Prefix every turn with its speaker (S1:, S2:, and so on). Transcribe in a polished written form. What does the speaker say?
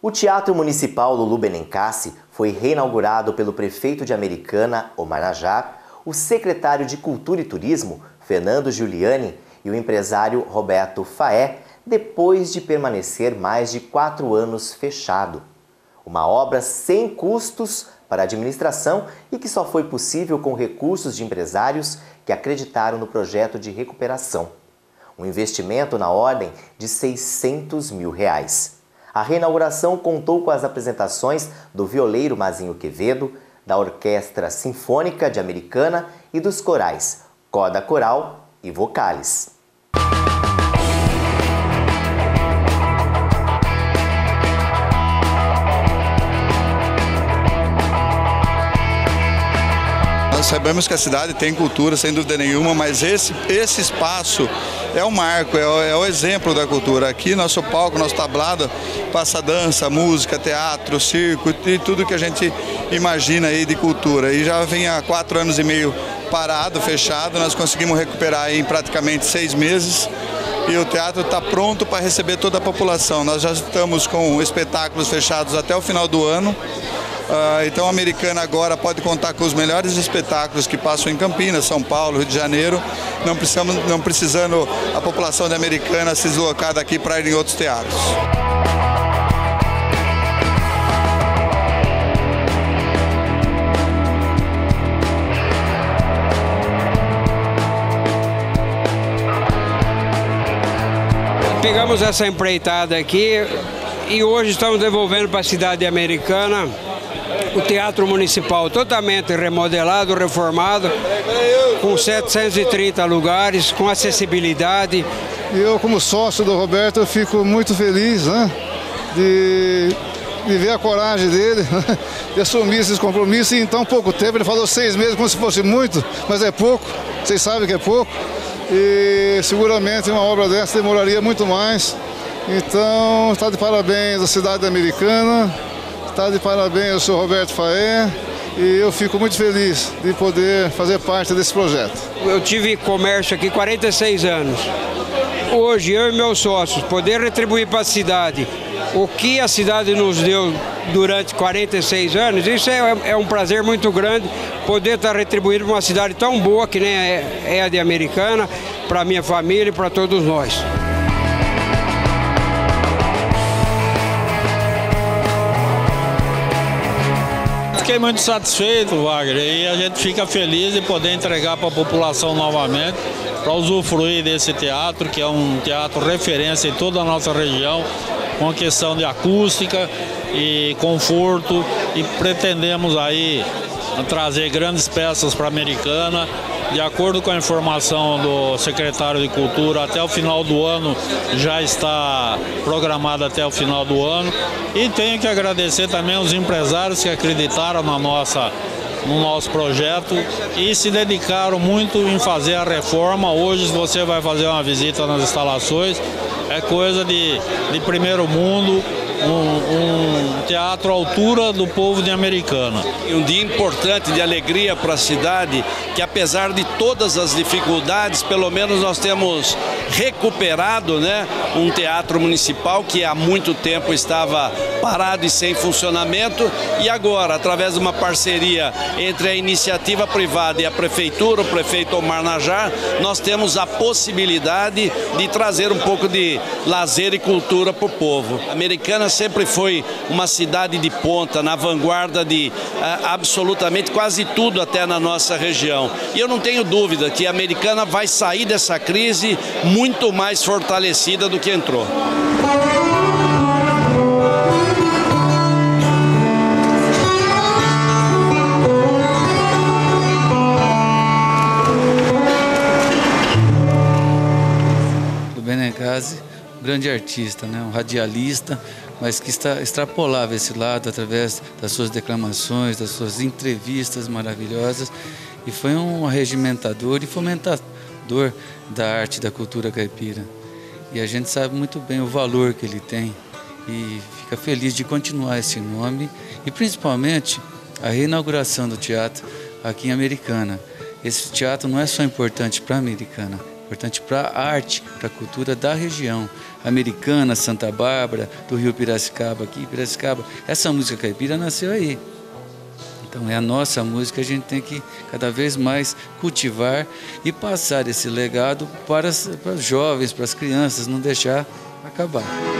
S1: O Teatro Municipal Lulu Benincassi foi reinaugurado pelo prefeito de Americana, Omar Najjar, o secretário de Cultura e Turismo, Fernando Giuliani, e o empresário Roberto Faé, depois de permanecer mais de 4 anos fechado. Uma obra sem custos para a administração e que só foi possível com recursos de empresários que acreditaram no projeto de recuperação. Um investimento na ordem de R$600 mil. A reinauguração contou com as apresentações do violeiro Mazinho Quevedo, da Orquestra Sinfônica de Americana e dos corais Coda Coral e Vocales.
S2: Nós sabemos que a cidade tem cultura, sem dúvida nenhuma, mas esse espaço é o marco, é o exemplo da cultura. Aqui, nosso palco, nosso tablado, passa dança, música, teatro, circo e tudo que a gente imagina aí de cultura. E já vem há 4 anos e meio parado, fechado, nós conseguimos recuperar em praticamente 6 meses. E o teatro está pronto para receber toda a população. Nós já estamos com espetáculos fechados até o final do ano. Então a Americana agora pode contar com os melhores espetáculos que passam em Campinas, São Paulo, Rio de Janeiro, não precisando a população de Americana se deslocar daqui para ir em outros teatros.
S3: Pegamos essa empreitada aqui e hoje estamos devolvendo para a cidade Americana o Teatro Municipal totalmente remodelado, reformado, com 730 lugares, com acessibilidade.
S4: Eu, como sócio do Roberto, eu fico muito feliz, né, de ver a coragem dele, né, de assumir esses compromissos em tão pouco tempo. Ele falou 6 meses como se fosse muito, mas é pouco, vocês sabem que é pouco. E seguramente uma obra dessa demoraria muito mais. Então, está de parabéns a cidade Americana. Está de parabéns ao senhor Roberto Faé e eu fico muito feliz de poder fazer parte desse projeto.
S3: Eu tive comércio aqui 46 anos. Hoje, eu e meus sócios, poder retribuir para a cidade o que a cidade nos deu durante 46 anos, isso é um prazer muito grande, poder estar retribuindo para uma cidade tão boa que nem é a de Americana, para a minha família e para todos nós.
S5: Fiquei muito satisfeito, Wagner, e a gente fica feliz de poder entregar para a população novamente, para usufruir desse teatro, que é um teatro referência em toda a nossa região, com a questão de acústica e conforto, e pretendemos aí trazer grandes peças para a Americana. De acordo com a informação do secretário de Cultura, até o final do ano já está programado até o final do ano. E tenho que agradecer também aos empresários que acreditaram no nosso projeto e se dedicaram muito em fazer a reforma. Hoje, se você vai fazer uma visita nas instalações, é coisa de primeiro mundo. Um teatro à altura do povo de Americana.
S6: Um dia importante de alegria para a cidade, que apesar de todas as dificuldades, pelo menos nós temos recuperado, né, um teatro municipal que há muito tempo estava parado e sem funcionamento, e agora, através de uma parceria entre a iniciativa privada e a prefeitura, o prefeito Omar Najjar, nós temos a possibilidade de trazer um pouco de lazer e cultura para o povo. A Americana sempre foi uma cidade de ponta, na vanguarda de absolutamente quase tudo até na nossa região. E eu não tenho dúvida que a Americana vai sair dessa crise muito mais fortalecida do que entrou.
S7: O Benincassi, um grande artista, né? Um radialista, mas que extrapolava esse lado através das suas declamações, das suas entrevistas maravilhosas, e foi um arregimentador e fomentador da arte e da cultura caipira. E a gente sabe muito bem o valor que ele tem e fica feliz de continuar esse nome e principalmente a reinauguração do teatro aqui em Americana. Esse teatro não é só importante para a Americana, importante para a arte, para a cultura da região. Americana, Santa Bárbara, do Rio Piracicaba, aqui Piracicaba. Essa música caipira nasceu aí. Então é a nossa música, a gente tem que cada vez mais cultivar e passar esse legado para os jovens, para as crianças, não deixar acabar.